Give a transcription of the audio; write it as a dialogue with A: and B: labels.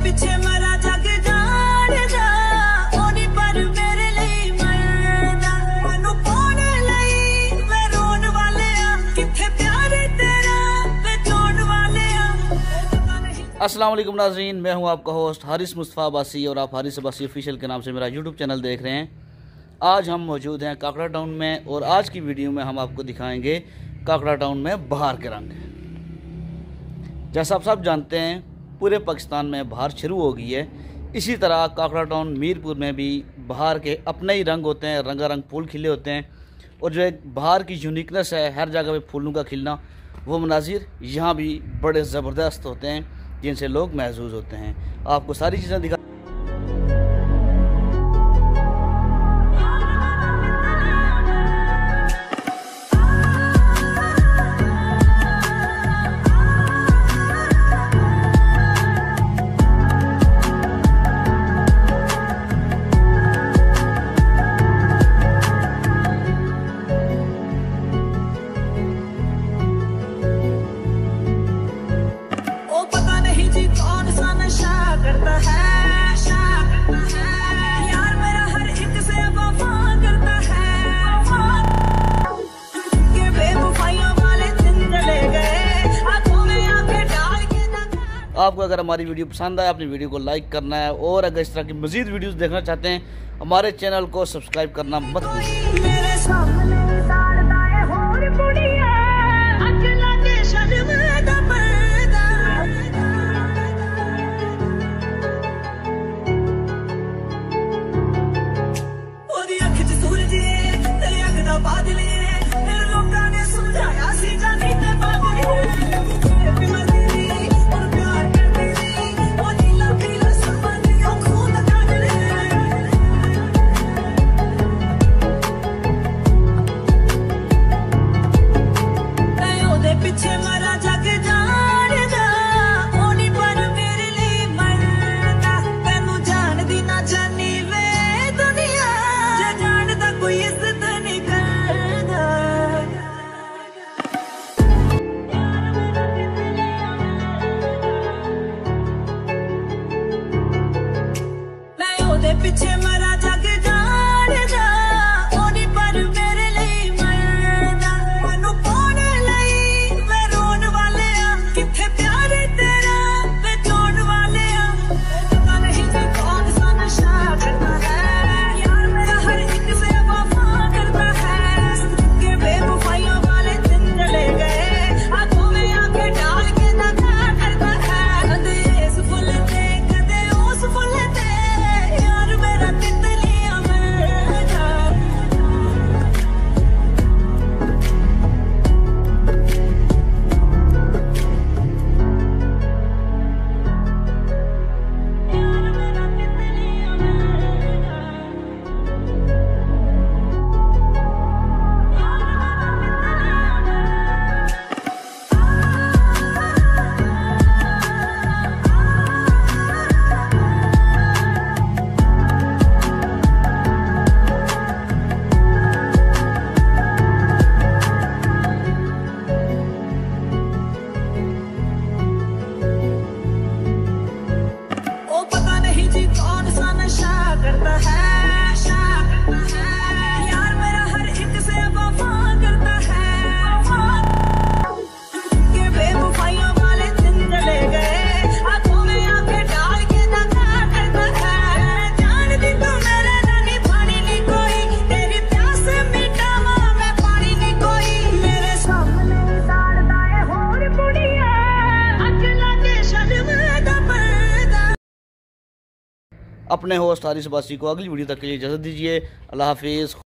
A: पिछे मरा जग जान जा ओनी पर मेरे लिए मरदा मैनू पाने लई वे रोन वाले किथे प्यार तेरा वे जोड़ वाले।
B: अस्सलाम वालेकुम नाज़रीन, मैं हूं आपका होस्ट हारिस मुस्तफ़ा अब्बासी और आप हारिस अब्बासी ऑफिशियल के नाम से मेरा यूट्यूब चैनल देख रहे हैं। आज हम मौजूद हैं काकड़ा टाउन में और आज की वीडियो में हम आपको दिखाएंगे काकड़ा टाउन में बहार के रंग। जैसा आप सब जानते हैं पूरे पाकिस्तान में बहार शुरू हो गई है, इसी तरह काकड़ा टाउन मीरपुर में भी बहार के अपने ही रंग होते हैं, रंगारंग फूल खिले होते हैं। और जो एक बहार की यूनिकनेस है, हर जगह पे फूलों का खिलना, वो मनाजिर यहाँ भी बड़े ज़बरदस्त होते हैं जिनसे लोग महसूस होते हैं। आपको सारी चीज़ें दिखा
A: करता है यार मेरा हर एक से वफा करता है के बेवफाइयों वाले दिन चले गए आंखों में आंखें डाल के ना।
B: आपको अगर हमारी वीडियो पसंद आए अपनी वीडियो को लाइक करना है और अगर इस तरह की मज़ीद वीडियोस देखना चाहते हैं हमारे चैनल को सब्सक्राइब करना मत भूलिए।
A: मेरे सामने सारदा है होर बुढ़िया अकला के शर्म दा पर्दा बादले मेरे लोगों ने समझाया सी जानी ते बादले और प्यार करते थे वो नीला पीला सपने खून काटले मैं ओदे पीछे मरा जग जान जा ओनी पर मेरे लिए मरदा तैनू जान दी ना जानी वे दुनिया जे जानदा कोई इज्जत पीछे मरा जग जान जा ओनी पर मेरे लिए मरदा मैनू पाने लई वे रोन वाले किथे प्यार तेरा वे जोड़ वाले पता नहीं कि कौन सा नशा करता है यार मेरा हर एक से वफा करता है के बेवफाइयों वाले दिन चले गए आंखों में आंखें डाल के नखा करता है कदे इस फुल ते कदे उस फुल ते करता है यार मेरा हर एक से वफा करता है के बेवफाइयों वाले दिन चले गए आंखों में आंखें डाल के नखा करता है जान दी तू मेरे नानी पानी नहीं कोई तेरी प्यास मिटावा मैं पानी नहीं कोई मेरे सामने सारदा है होर बुढ़िया अकला के शर्म दा पर्दा।
B: अपने होस्ट हारिस अब्बासी को अगली वीडियो तक के लिए इजाज़त दीजिए। अल्लाह हाफिज़।